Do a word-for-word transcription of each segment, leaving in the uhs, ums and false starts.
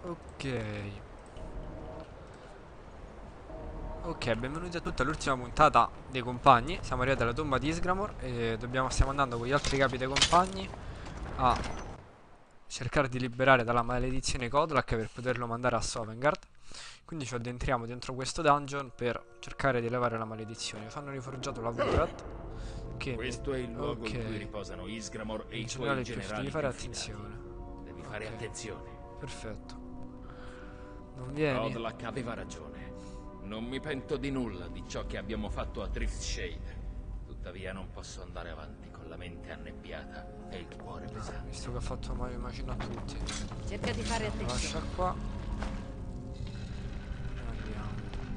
Ok. Ok, benvenuti a tutti all'ultima puntata dei compagni. Siamo arrivati alla tomba di Isgramor e dobbiamo, stiamo andando con gli altri capi dei compagni a cercare di liberare dalla maledizione Kodlak per poterlo mandare a Sovngarde. Quindi ci addentriamo dentro questo dungeon per cercare di elevare la maledizione. Ci hanno riforgiato la Vurat che mi... Questo è il luogo in cui Ok. riposano Isgramor e Il i suoi generale Griff, devi generali fare più fidati. attenzione. Devi fare Ok, attenzione. perfetto. Non vieni? Kodlak aveva ragione. Non mi pento di nulla di ciò che abbiamo fatto a Driftshade. Tuttavia non posso andare avanti con la mente annebbiata e il cuore pesante. Visto che ha fatto mai macino a tutti. Cerca di fare Lo lascia attenzione. qua. Andiamo.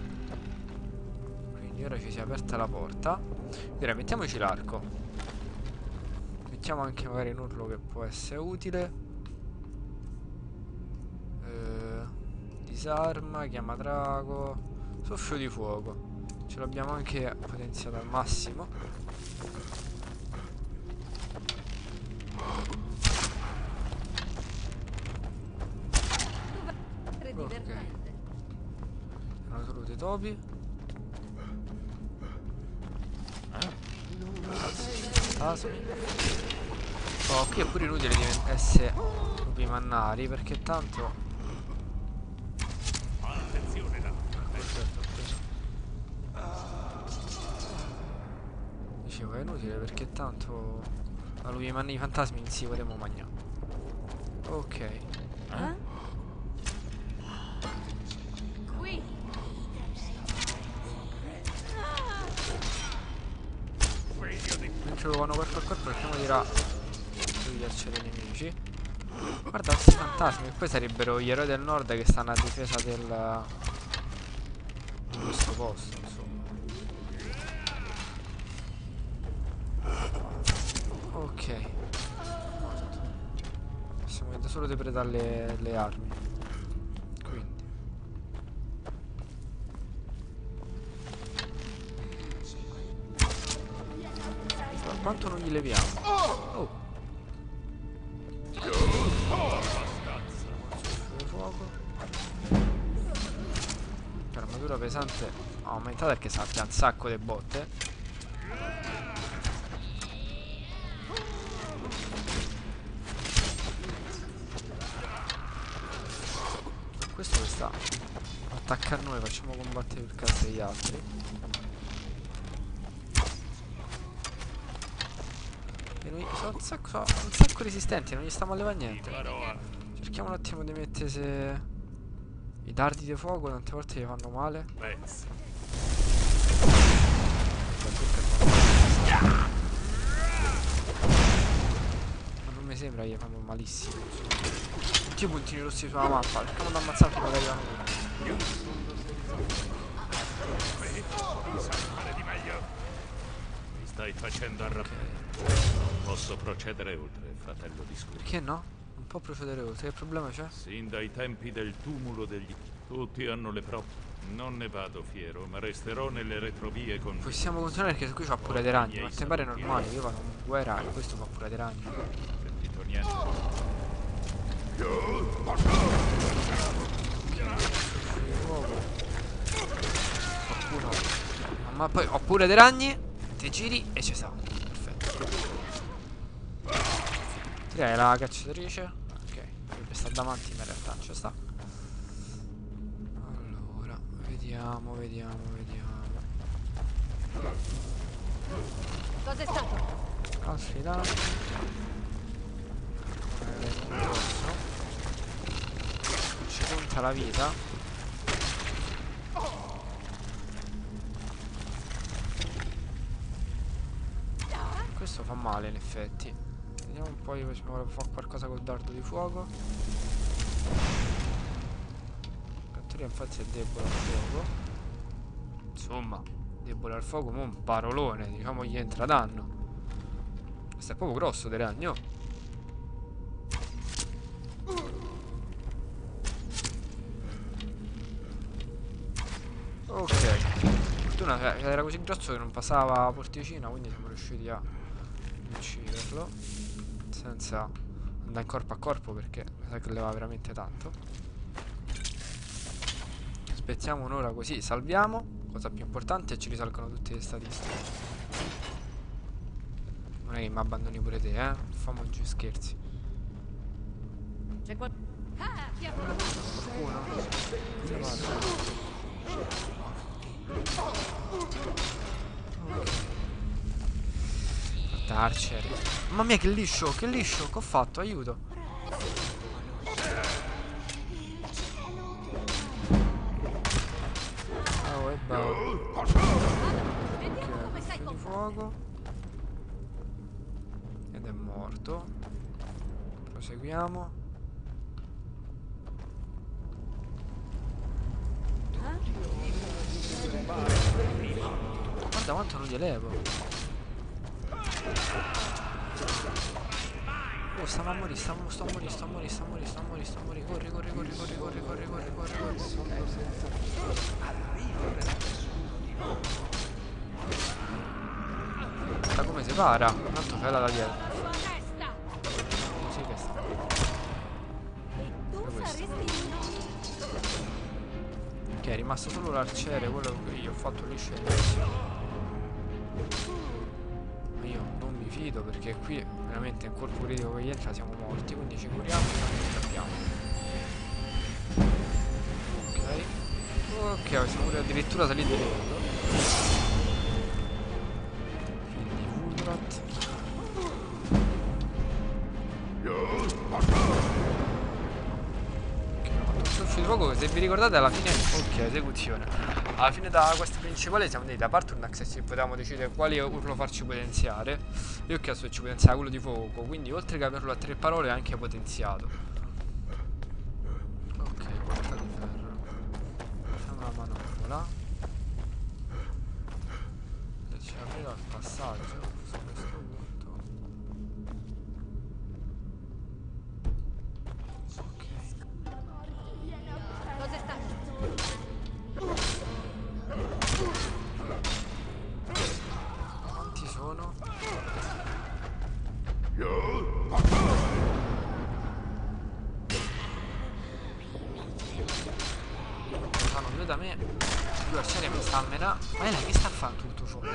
Quindi ora ci si è aperta la porta. Direi mettiamoci l'arco. Mettiamo anche magari un urlo che può essere utile. Eh, disarma, chiama drago. Soffio di fuoco. Ce l'abbiamo anche potenziato al massimo. È Ok. divertente. Erano solo dei topi. Fantasmi. Oh, qui è pure inutile divent- essere lupi mannari perché tanto. Attenzione là. Perfetto, ho preso. Dicevo è inutile perché tanto la lupi mannari i fantasmi in si potremo mangiare. Ok. Eh? Qui. Figlio di... Mentre lo vanno corpo a corpo cerchiamo di ra toglierci dei nemici. Guarda questi fantasmi che poi sarebbero gli eroi del nord che stanno a difesa del di questo posto, insomma. Ok. Morto. Possiamo solo depredare le, le armi. Quindi. Ma quanto non gli leviamo? Oh. Soffio di fuoco. L'armatura pesante ha aumentato perché sappia un sacco di botte. Questo che sta attacca a noi, facciamo combattere il cazzo degli altri. E noi sono un sacco, sono un sacco resistenti, non gli stiamo a levare niente. Farò a... Cerchiamo un attimo di mettere se i dardi di fuoco tante volte gli fanno male. Pezzi. Ma non mi sembra che gli fanno malissimo. Tutti i puntini rossi sulla mappa, cerchiamo di ammazzare prima che arrivano loro. Fare di meglio. Mi stai facendo arrabbiare. Posso procedere oltre, fratello di Scuro. Perché no? Non può procedere oltre, che problema c'è? Sin dai tempi del tumulo degli... Tutti hanno le prove. Non ne vado fiero, ma resterò nelle retrovie con... Possiamo continuare perché qui c'ha pure dei ragni, ma te pare normale, io vado in guerra e questo fa pure dei ragni. Sentito niente? Uovo. Qualcuno. Ma poi ho pure dei ragni, ti giri e ci sta. Perfetto. Direi la cacciatrice. Ok, dovrebbe stare davanti ma in realtà non ci sta. Allora, vediamo, vediamo, vediamo. Cos'è stato? Altri danni. Ci conta la vita. Questo fa male in effetti. Vediamo un po' se possiamo fare qualcosa col dardo di fuoco. Cattura infatti è debole al fuoco. Insomma, debole al fuoco, ma un parolone, diciamo gli entra danno. Questo è proprio grosso del ragno. Ok. Fortuna che era così grosso che non passava la porticina, quindi siamo riusciti a ucciderlo senza andare corpo a corpo perché mi sa che leva veramente tanto. Aspettiamo un'ora così salviamo, cosa più importante, e ci risalgono tutte le statistiche. Non è che mi abbandoni pure te, eh? Famo giù scherzi. C'è qual... Ah, diavolo! Qualcuno? Darcer. Mamma mia, che liscio, che liscio, che ho fatto? Aiuto. Oh, e bello. Vediamo come sai Di combattere. fuoco. Ed è morto. Proseguiamo. Guarda quanto non gli elevo. Oh, stiamo a morire, stiamo, sto a morire, sto a morire, sto a morire, sto a morire, sto a morire. Corri, corri, corri, corri, corri, corri, corri, corri, corri. Guarda come si para. Tanto fai la da dietro. Sua testa! Così che sta. Tu questo. saresti Ok, è rimasto solo l'arciere, quello che io ho fatto liscio all'inizio. Ma io non mi fido perché qui veramente in colpo critico che entra siamo morti, quindi ci curiamo e non scappiamo. Ok. Ok, siamo pure addirittura saliti di livello. Quindi Vulrat. Di fuoco, se vi ricordate alla fine, ok, esecuzione, alla fine da questa principale siamo andati da Parturnax e se potevamo decidere quale urlo farci potenziare. Io ho chiesto che ci potenziava quello di fuoco, quindi oltre che averlo a tre parole è anche potenziato. Ok, porta di ferro, facciamo una manopola e ci aprirà il passaggio su questo punto. Cos'è stato? Quanti sono? Fanno due da me, due arcieri mi sta a menà. Ma è lei che sta a fare tutto ciò?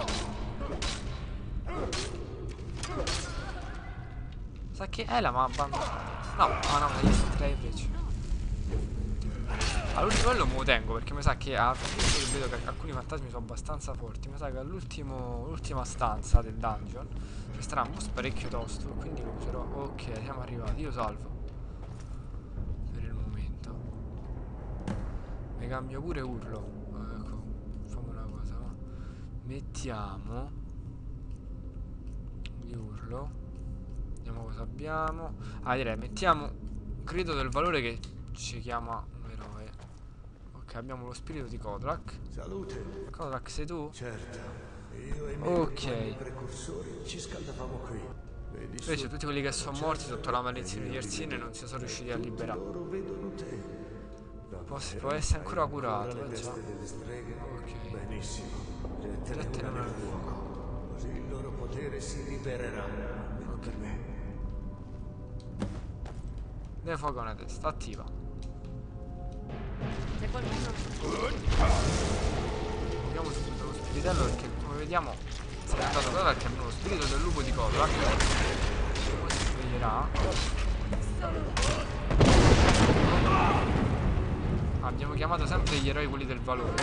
Sa che Ela mi ha abbandonato. No, ah no, mi distrae invece. All'ultimo livello me lo tengo perché mi sa che a visto che vedo che alcuni fantasmi sono abbastanza forti. Mi sa che all'ultimo l'ultima stanza del dungeon ci sarà un boss parecchio tosto. Quindi lo userò. Ok, siamo arrivati. Io salvo. Per il momento. Mi cambio pure urlo. Eh, ecco, facciamo una cosa. Va. Mettiamo di urlo. Vediamo cosa abbiamo. Ah, direi mettiamo grido del valore che ci chiama un eroe. Ok, abbiamo lo spirito di Kodrak. Salute. Kodrak, sei tu? Certo, io e i miei Ok. compagni precursori ci scaldavamo qui. Vedi Invece su- tutti quelli che sono morti sotto la maledizione di Ersine non si sono riusciti a liberare. Loro vedono te. Può, può essere ancora curato, le eh già. teste delle streghe? Ok. Benissimo. Gettene Gettene una una nel nel fuoco. Così il loro potere si libererà. Almeno per me. Deve fuoco una testa, attiva. C'è qualcuno? Vediamo subito lo spiritello perché come vediamo se n'è andato Kodrak che abbiamo lo spirito del lupo di Kodrak. Poi si sveglierà. Abbiamo chiamato sempre gli eroi quelli del valore.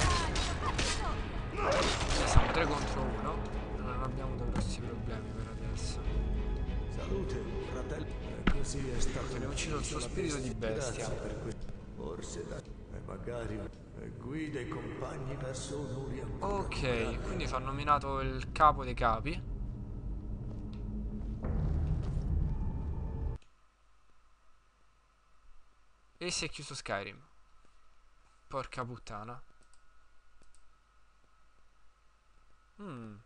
Adesso siamo tre contro uno. Non abbiamo avuto grossi problemi per adesso. Salute, fratello. E così è stato. Abbiamo ucciso il suo spirito di bestia. Grazie per questo. Forse da... E magari e guida i compagni verso onori ancora. Ok, quindi ci hanno nominato il capo dei capi. E si è chiuso Skyrim. Porca puttana. Mm.